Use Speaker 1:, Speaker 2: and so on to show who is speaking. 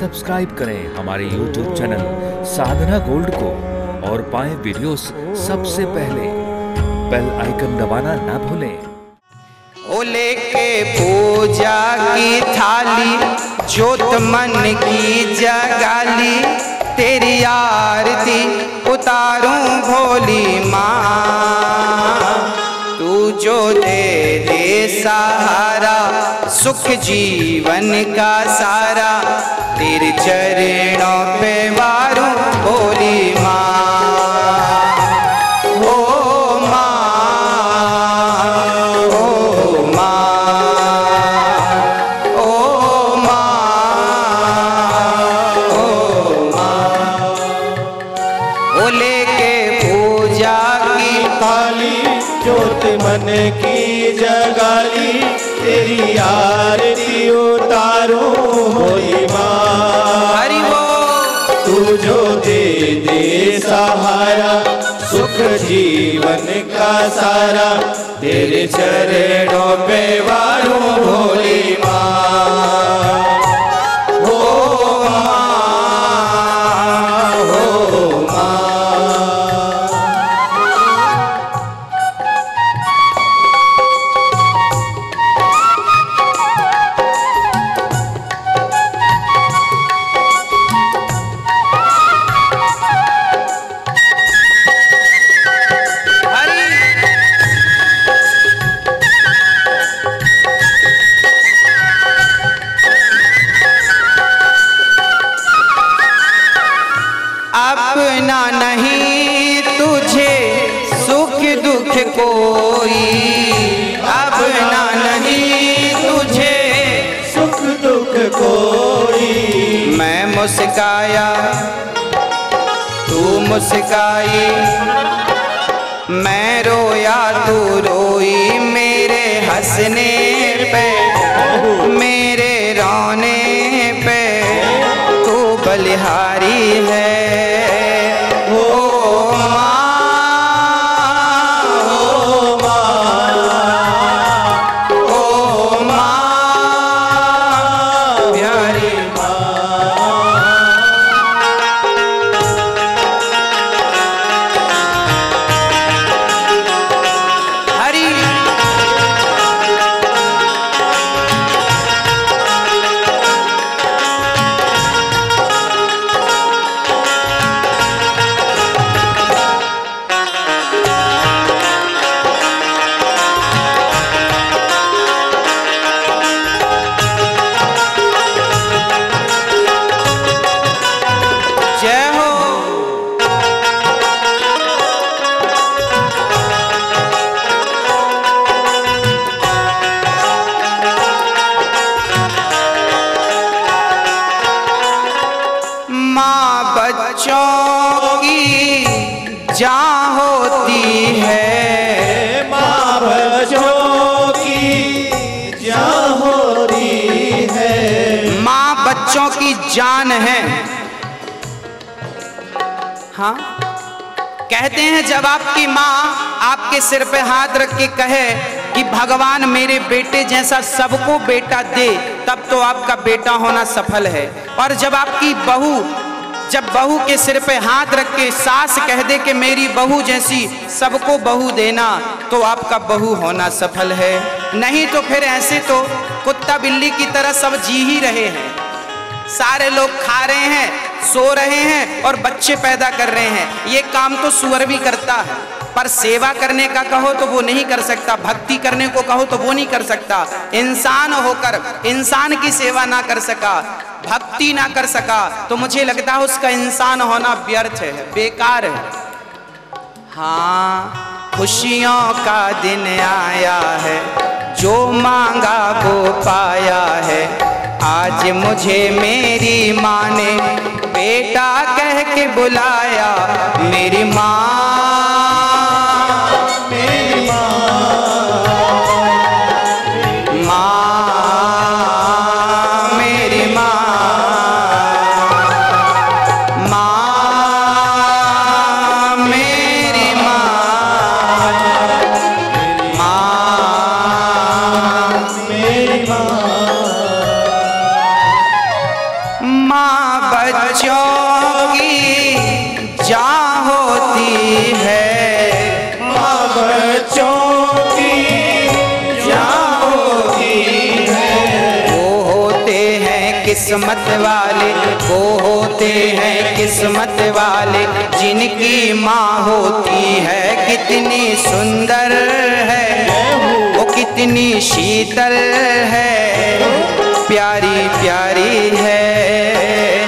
Speaker 1: Subscribe करें हमारे YouTube channel साधना gold को और पाएं वीडियोस सबसे पहले। बेल आइकन दबाना ना भूलें।
Speaker 2: ओ लेके पूजा की थाली, जोत मन की जगाली, तेरी आरती उतारूं भोली माँ। तू जो दे दे सहारा, सुख जीवन का सारा, तेरे चरणों पे वारूं भोली माँ।
Speaker 3: मन की जगाली, तेरी आरती उतारूं भोली माँ।
Speaker 2: हरि बोल।
Speaker 3: तू जो दे दे सहारा, सुख जीवन का सारा, तेरे चरणों पे वारूं भोली माँ।
Speaker 2: अपना नहीं तुझे सुख दुख कोई, अपना नहीं तुझे
Speaker 3: सुख दुख कोई।
Speaker 2: मैं मुस्काया तू मुस्काई, मैं रोया तू रोई, मेरे हंसने पे मेरे रोने पे तू बलिहारी है। बच्चों की जान होती है,
Speaker 3: माँ बच्चों की जान होती है।
Speaker 2: माँ बच्चों की जान है। हाँ, कहते हैं जब आपकी माँ आपके सिर पे हाथ रख के कहे कि भगवान मेरे बेटे जैसा सबको बेटा दे, तब तो आपका बेटा होना सफल है। और जब बहू के सिर पे हाथ रख के सास कह दे कि मेरी बहू जैसी सबको बहू देना, तो आपका बहू होना सफल है। नहीं तो फिर ऐसे तो कुत्ता बिल्ली की तरह सब जी ही रहे हैं। सारे लोग खा रहे हैं, सो रहे हैं और बच्चे पैदा कर रहे हैं। ये काम तो सुअर भी करता है, पर सेवा करने का कहो तो वो नहीं कर सकता, भक्ति करने को कहो तो वो नहीं कर सकता। इंसान होकर इंसान की सेवा ना कर सका, भक्ति ना कर सका, तो मुझे लगता है उसका इंसान होना व्यर्थ है, बेकार है। हाँ, खुशियों का दिन आया है, जो मांगा वो पाया है। आज मुझे मेरी माँ ने बेटा कह के बुलाया, मेरी माँ
Speaker 3: मेरी
Speaker 2: माँ बच्चों की जान होती है,
Speaker 3: माँ बच्चों की जान होती है।
Speaker 2: वो होते हैं किस्मत वाले, वो होते हैं किस्मत वाले जिनकी माँ होती है कितनी सुंदर है, वो कितनी शीतल है, प्यारी प्यारी है।